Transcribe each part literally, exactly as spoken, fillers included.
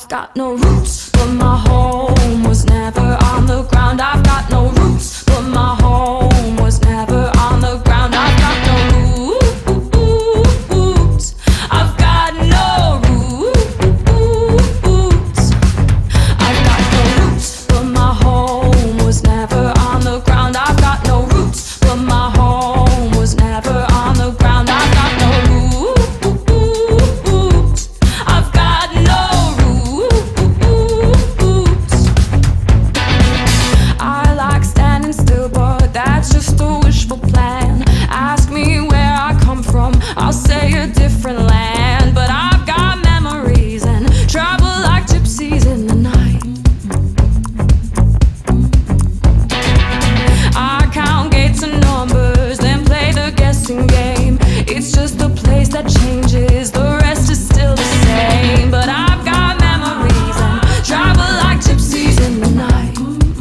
got no roots, but my home was never on the ground. I've got no roots, but my home was never on the ground. I've got no roots. I've got no roots. I've got no roots, but my home was never on the ground. I've got no roots, but my home was never on the ground. I've got no roots. I've got no roots. I like standing still, but that's just a wishful plan. Ask me where I come from, I'll say a different land. But I've got memories and travel like gypsies in the night. I count gates and numbers, then play the guessing game. It's just a place that changes, the rest is still the same. But I've got memories and travel like gypsies in the night.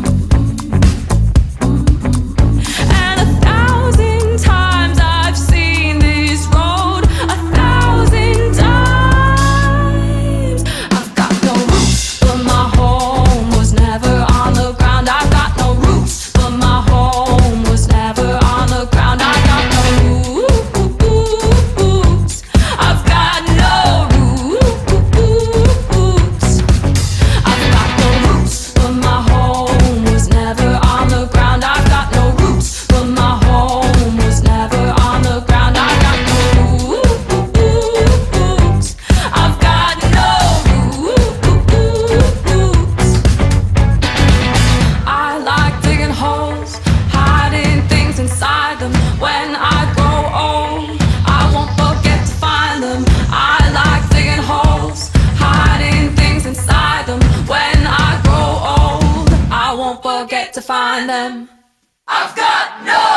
And a thousand times I've seen this road, a thousand times. I've got no roots, but my home was never on the ground. I've got no roots, but my home was never on the ground. I've got no roots. I've got no roots. I've got no roots, but my home was never on the ground. I've got no roots, but my home was never on the ground. I've got no roots. I've got no roots. I like digging holes, hiding things inside them. When I grow old, I won't forget to find them. I like digging holes, hiding things inside them. When I grow old, I won't forget to find them. I've got no